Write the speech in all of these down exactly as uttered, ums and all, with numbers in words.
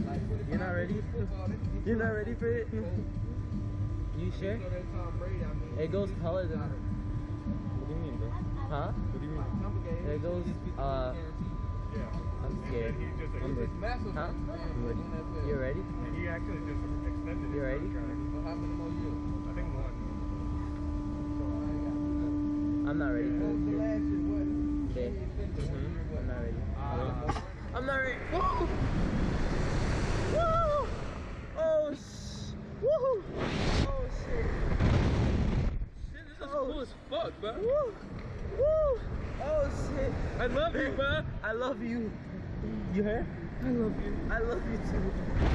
You're not ready? You're not ready for it? You sure? It goes taller than. What do you mean, bro? Huh? What do you mean? It goes. Uh. Yeah. I'm scared. He just I'm ready. Huh? I'm ready. You ready? And he actually just extended. You ready? How many more years? I think one. I'm not ready for The this. last is what? Okay. Mm-hmm. I'm not ready. Uh, I'm not ready. Woo! Woo! Oh sh! Woo! Oh shit! Shit, this is Oh. cool as fuck, bro. Woo! Woo! Oh shit! I love you, bro. I love you. You heard? I love you. I love you too.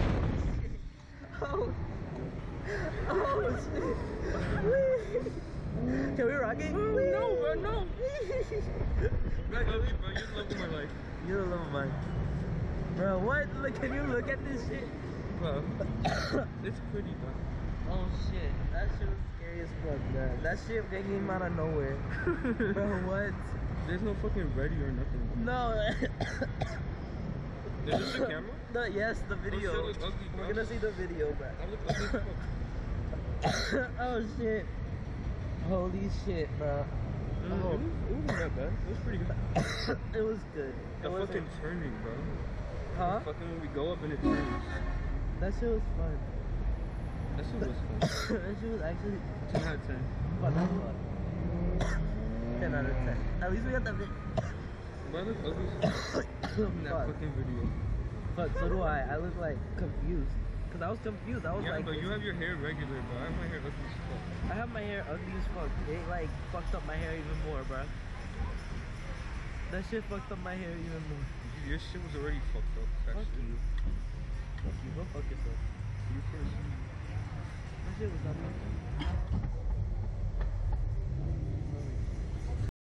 Oh. Oh shit! Can we rock it? No, bro, no. I love you, bro. You're the love of my life. You're the love of mine. Bro, what? Look, can you look at this shit? Bro, it's pretty, bro. Oh shit, that shit was scary as fuck, man. That shit came out of nowhere. Bro, what? There's no fucking ready or nothing. No. Is this the camera? No, yes, the video. Oh, shit, look ugly, bro. We're gonna see the video, bro. I look ugly as fuck. Oh shit. Holy shit, bro. Mm, Oh. it, was, it wasn't that bad. It was pretty good. It was good. The It wasn't- fucking turning, bro. Huh? Fucking when we go up and it turns. That shit was fun. That shit was fun. That shit was actually ten out of ten. fun as fuck. ten out of ten. At least we got that bit. Bro, I look ugly as fuck in that Fuck. fucking video. But so do I. I look like confused. Cause I was confused. I was Yeah, like, but you have your hair regular, bro. I have my hair ugly as fuck. I have my hair ugly as fuck. It like fucked up my hair even more, bro. That shit fucked up my hair even more. Your shit was already fucked up. Fuck Actually. you. Fuck you. Go fuck yourself. You first. That shit was not fucked up.